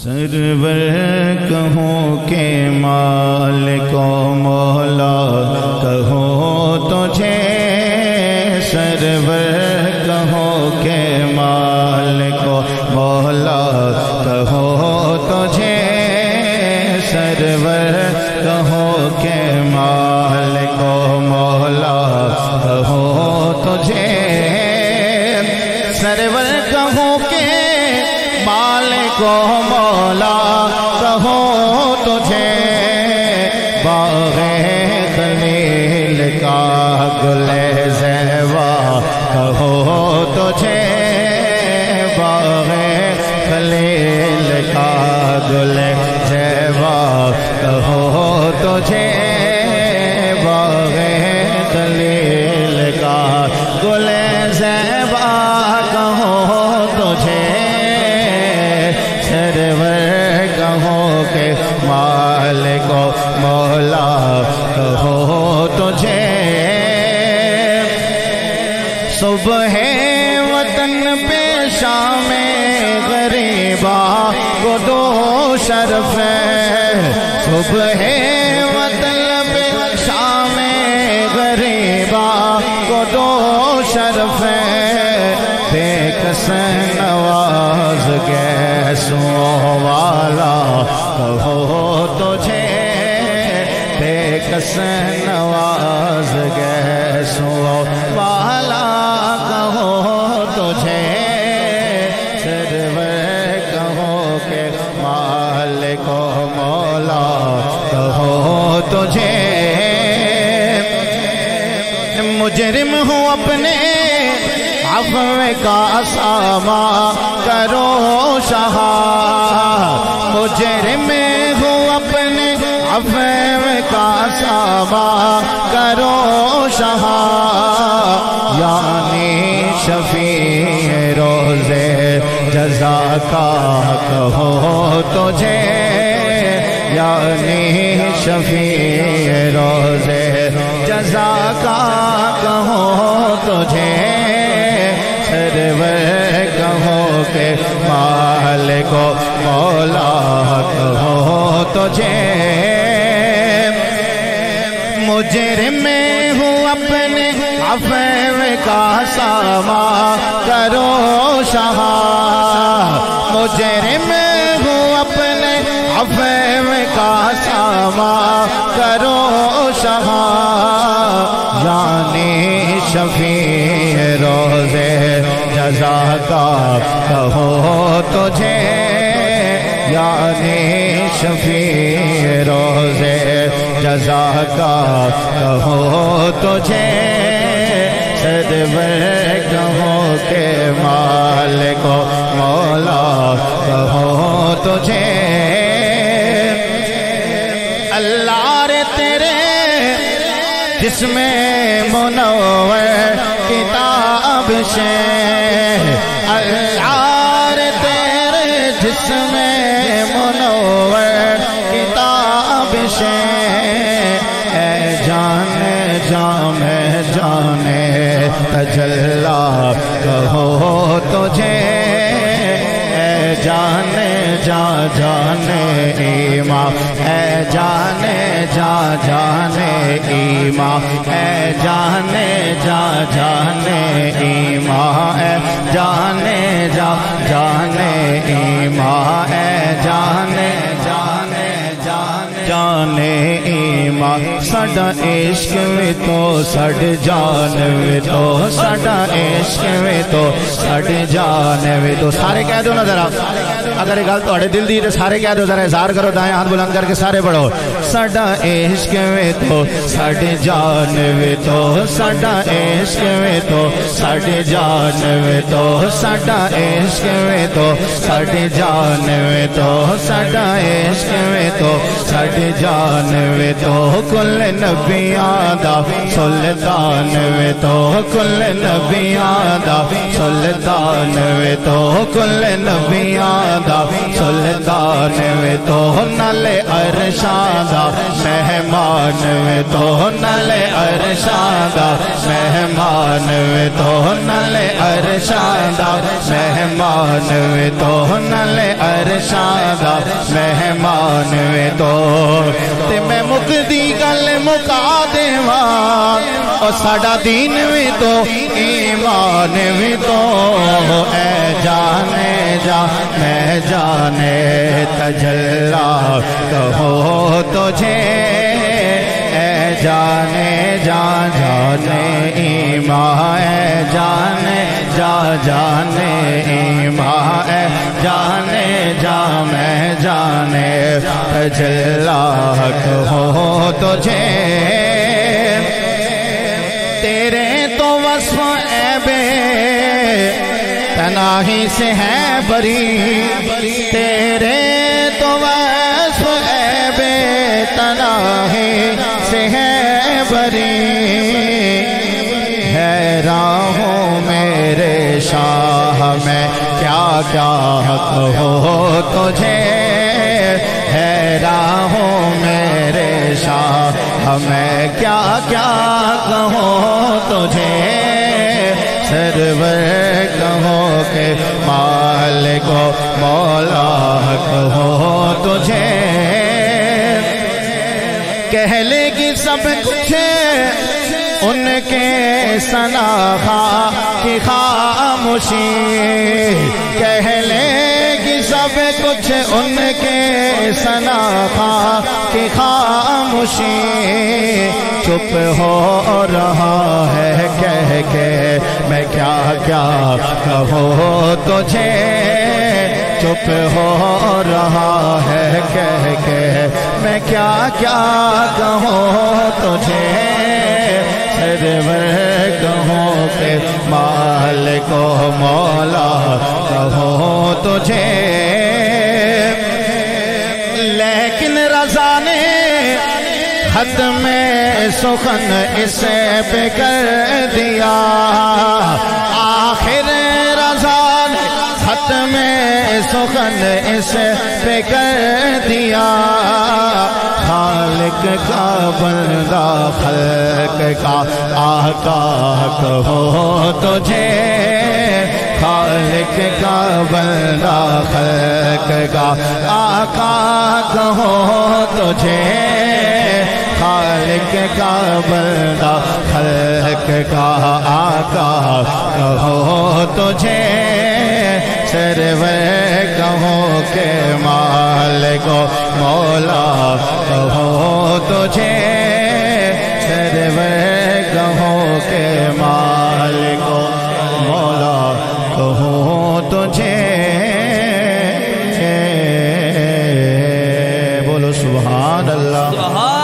سرور کہوں کہ مالک و مولا کہوں تجھے، سرور کہوں کہ مالک و مولا کہوں تجھے، سرور کہوں کہ مالک و مولا کہوں تجھے، سرور کہوں کہ مالک و مولا کہوں تجھے، باغ خلیل کا گل زیبا کہوں تجھے، باغ خلیل کا گل زیبا کہوں تجھے، باغ خلیل کا گل زیبا کہوں تجھے، سرور کہوں کہ مالک و مولا کہوں تجھے، صبح وطن پہ شام غریبا کو دو شرف ہے، صبح وطن پہ شام غریبا کو دو شرف ہے، بے کس نواز گیسوں والا کہو تجھے، بے کس نواز گیسوں والا کہو تجھے، سرور کہو کہ مالک و مولا کہو تجھے، مجرم ہوں اپنے عفو کا ساما کرو شاہ، مجرم ہوں اپنے عفو کا ساما کرو شاہ، یعنی شفیع روزے جزا کا کہو تجھے، یعنی شفیع روزے جزا کا کہو تجھے، سرور کہو کہ مالک و مولا کہو تجھے، مجرم ہوں اپنے عفو کا ساما کرو شاہ، مجرم ہوں اپنے عفو کا ساما کرو شاہ، یعنی شفیع روزے جزا کا کہو تجھے، یعنی شفیع روزے جزا کا کہو تجھے، سرور کہو کہ مالک و مولا کہو تجھے، اللہ رے تیرے جسم منور کتاب سے، اللہ رے تیرے جسم منور کتاب سے، اے جان جامع جانے تجلا کہو تجھے، اے جانے جا جانے ایمان، اے جانے جا جانے ایمان، اے جانے جا جانے ایمان، اے جانے جا جانے ایمان، اے جانے جانے جانے ایمان، ساڈا عشق وی تو ساڈی جان وی تو، ساڈا عشق وی تو ساڈی جان وی تو، سارے کہہ دو نا ذرا، اگر یہ گل تہاڈے دل دی تے سارے کہہ دو، ذرا اظہار کرو، دائیں ہاتھ بلند کر کے سارے پڑھو، ساڈا عشق وی تو ساڈی جان وی تو، ساڈا عشق وی تو ساڈی جان وی تو، ساڈا عشق وی تو ساڈی جان وی تو، ساڈا عشق وی تو ساڈی جان وی تو، کل نبیاں دا سلطان وی تو، کل نبیاں دا سلطان وی تو، کل نبیاں دا سلطان وی تو، نالے عرشاں دا مہمان وی تو، نالے عرشاں دا مہمان وی تو، نالے عرشاں دا مہمان وی تو، نالے شادا مہمان وے تو تے میں مکدی گل مکا دیواں او ساڈا دین وی تو ایمان وی تو اے جانے جا میں جانے تجلا کہو تجھے اے جانے جا جانے ایمان اے جانے جا جانے ایمان اے جانے جا میں جانے تجلا کہو تجھے تیرے تو وصف عیب تنہی سے ہے بری تیرے تو وصف عیب تنہی سے ہے بری حیران ہوں میرے شاہ میں کیا کیا کہو تجھے حیران ہوں میرے شاہ میں کیا کیا کہو تجھے سرور کہو کہ مالک و مولا کہو تجھے کہہ لے گی سب کچھ ان کے ثنا کی خاموشی کہہ لے گی سب کچھ ان کے ثنا کی خاموشی چپ ہو رہا ہے کہہ کے میں کیا کیا کہو تجھے چپ ہو رہا ہے کہہ کے میں کیا کیا کہو تجھے سرور کہو کہ مالک و مولا کہو تجھے لیکن رضا نے ختم سخن اس پہ کر دیا آخر رضا نے ختم سخن اس پہ کر دیا خالق کا بندہ خلق کا آقا کہو تجھے خالق کا بندہ خلق کا آقا کہو تجھے خالق کا بندہ خلق کا آقا کہو تجھے سرور کہو کہ مالک و مولا کہو تجھے سرور کہو کہ مالک و مولا کہو تجھے بولو سبحان اللہ